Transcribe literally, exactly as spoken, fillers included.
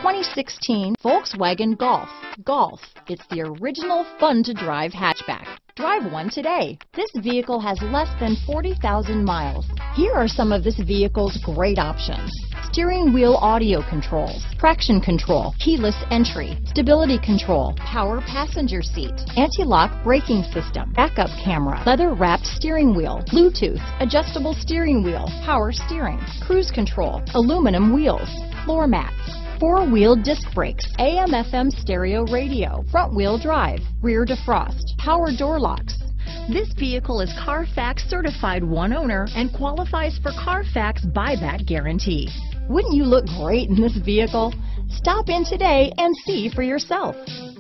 twenty sixteen Volkswagen Golf. Golf, it's the original fun-to-drive hatchback. Drive one today. This vehicle has less than forty thousand miles. Here are some of this vehicle's great options: steering wheel audio controls, traction control, keyless entry, stability control, power passenger seat, anti-lock braking system, backup camera, leather-wrapped steering wheel, Bluetooth, adjustable steering wheel, power steering, cruise control, aluminum wheels, floor mats, four-wheel disc brakes, A M F M stereo radio, front-wheel drive, rear defrost, power door locks. This vehicle is Carfax certified one owner and qualifies for Carfax buyback guarantee. Wouldn't you look great in this vehicle? Stop in today and see for yourself.